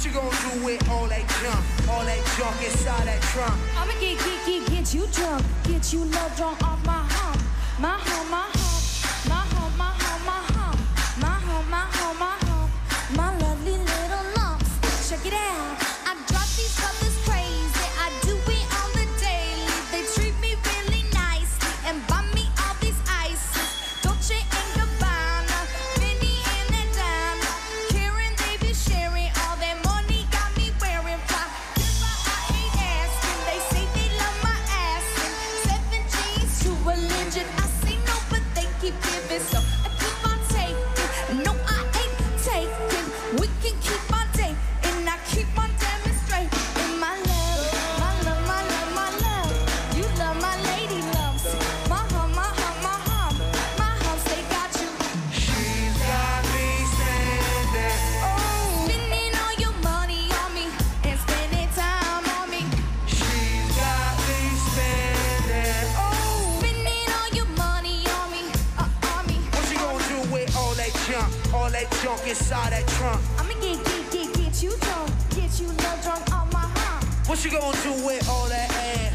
you gonna do with all that junk inside that trunk? I'ma get you drunk, get you love drunk off my hump, my hump, my hump, my hump, my hump, my hump, my hump, my hump, my hump, my lovely little lumps. Check it out. I drive these brothers crazy. I do it on the daily. They treat me really nicely and buy me all these ices. Dolce Gabbana, Fendi and Donna. Karan, they be sharing all their money. Got me wearing fly. I ain't asking. They say they love my ass. 7 G's to religion. I say no, but they keep giving. So I keep on taking. No, I ain't taking. We can keep on dating. And I keep on demonstrating my love. My love, my love, my love. You love my lady lumps. My hump, my hump, my hump. My humps, they got you. She's got me spending. Spending all your money on me and spending time on me. She's got me spending. Spending all your money on me, on me. What you gonna do with all that junk inside that trunk? I'ma get you drunk, get you love drunk on my hump. What you gonna do with all that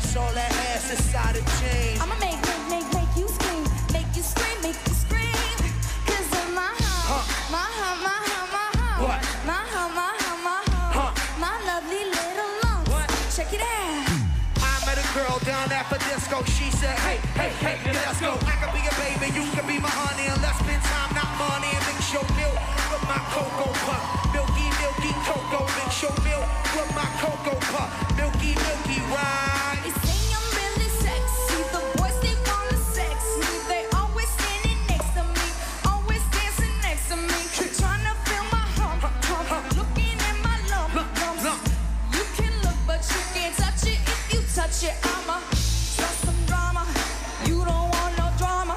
ass inside the jeans? I'ma make you scream, make you scream, make you scream. 'Cause of my hump, my hump, my hump, my hump. What? My hump, my hump, my hump. My lovely little lumps. What? Check it out. I met a girl down at the disco. She said, hey, let's go. I can be a baby, you can be my honey, and let's spend time, not money, and mix your milk with my cocoa puff. Milky cocoa, mix your milk with my cocoa puff. Milky, right? They say I'm really sexy. The boys, they wanna sex me. They always standing next to me, always dancing next to me. Tryna feel my hump, looking at my lumps. You can look, but you can't touch it. If you touch it, I'ma start some drama. You don't want no drama,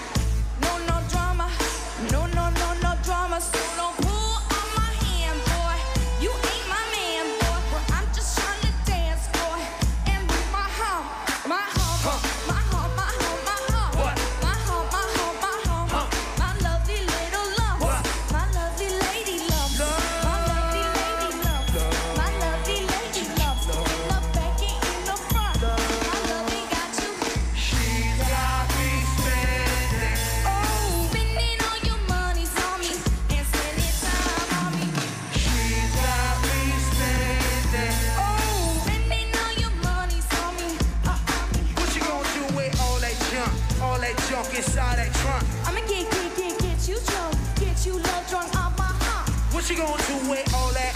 no drama, no drama. So don't pull on my hand, boy. You ain't my man, boy. I'm just tryna dance, boy, and with my hump, my hump, my hump, my hump, my hump. What? My hump, my hump, my hump. My lovely little lumps. What? My lovely lady lumps. My lovely lady lumps. My lovely lady lumps. In the back and in the front. My lovely got you. She's got me spending. Spending all your money's on me and spending time on me. She's got me spending. Spending all your money's on me, What you gonna do with all that junk inside that trunk? I'ma get you drunk, get you love drunk off my hump. What you gonna do with all that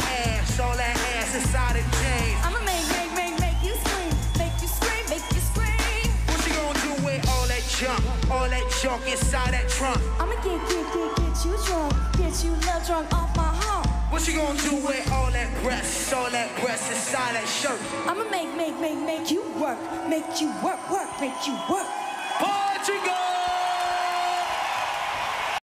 ass inside the jeans? I'ma make you scream, make you scream, make you scream. What you gonna do with all that junk inside that trunk? I'ma get you drunk, get you love drunk off my hump. What you gonna do with all that breast inside that shirt? I'ma make you work, make you work, make you work. Portugal!